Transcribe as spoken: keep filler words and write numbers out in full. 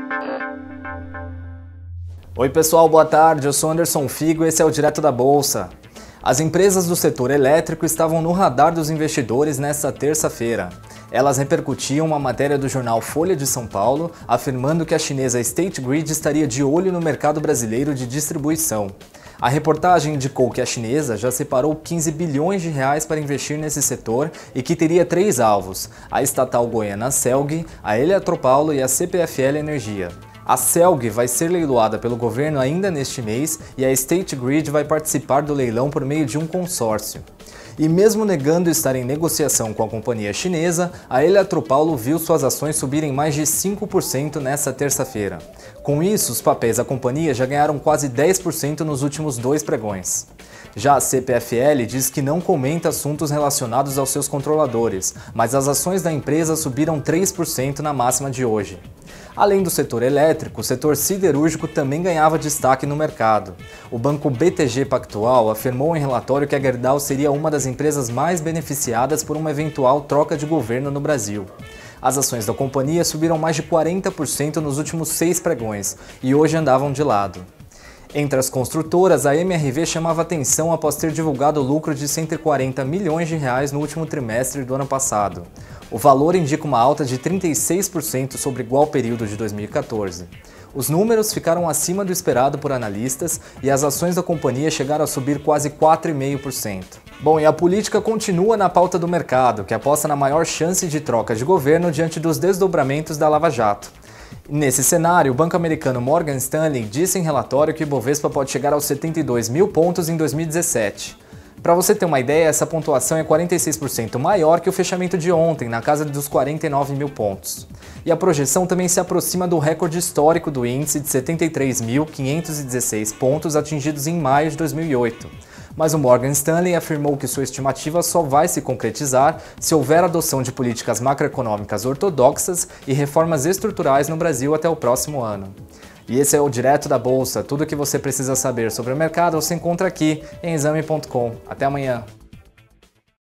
Oi pessoal, boa tarde, eu sou Anderson Figo e esse é o Direto da Bolsa. As empresas do setor elétrico estavam no radar dos investidores nesta terça-feira. Elas repercutiam uma matéria do jornal Folha de São Paulo, afirmando que a chinesa State Grid estaria de olho no mercado brasileiro de distribuição. A reportagem indicou que a chinesa já separou quinze bilhões de reais para investir nesse setor e que teria três alvos: a estatal goiana Celg, a Eletropaulo e a C P F L Energia. A Celg vai ser leiloada pelo governo ainda neste mês e a State Grid vai participar do leilão por meio de um consórcio. E mesmo negando estar em negociação com a companhia chinesa, a Eletropaulo viu suas ações subirem mais de cinco por cento nesta terça-feira. Com isso, os papéis da companhia já ganharam quase dez por cento nos últimos dois pregões. Já a C P F L diz que não comenta assuntos relacionados aos seus controladores, mas as ações da empresa subiram três por cento na máxima de hoje. Além do setor elétrico, o setor siderúrgico também ganhava destaque no mercado. O banco B T G Pactual afirmou em relatório que a Gerdau seria uma das empresas mais beneficiadas por uma eventual troca de governo no Brasil. As ações da companhia subiram mais de quarenta por cento nos últimos seis pregões e hoje andavam de lado. Entre as construtoras, a M R V chamava atenção após ter divulgado o lucro de cento e quarenta milhões de reais no último trimestre do ano passado. O valor indica uma alta de trinta e seis por cento sobre igual período de dois mil e quatorze. Os números ficaram acima do esperado por analistas e as ações da companhia chegaram a subir quase quatro vírgula cinco por cento. Bom, e a política continua na pauta do mercado, que aposta na maior chance de troca de governo diante dos desdobramentos da Lava Jato. Nesse cenário, o banco americano Morgan Stanley disse em relatório que o Ibovespa pode chegar aos setenta e dois mil pontos em dois mil e dezessete. Para você ter uma ideia, essa pontuação é quarenta e seis por cento maior que o fechamento de ontem, na casa dos quarenta e nove mil pontos. E a projeção também se aproxima do recorde histórico do índice de setenta e três mil quinhentos e dezesseis pontos atingidos em maio de dois mil e oito. Mas o Morgan Stanley afirmou que sua estimativa só vai se concretizar se houver adoção de políticas macroeconômicas ortodoxas e reformas estruturais no Brasil até o próximo ano. E esse é o Direto da Bolsa. Tudo o que você precisa saber sobre o mercado você encontra aqui em exame ponto com. Até amanhã!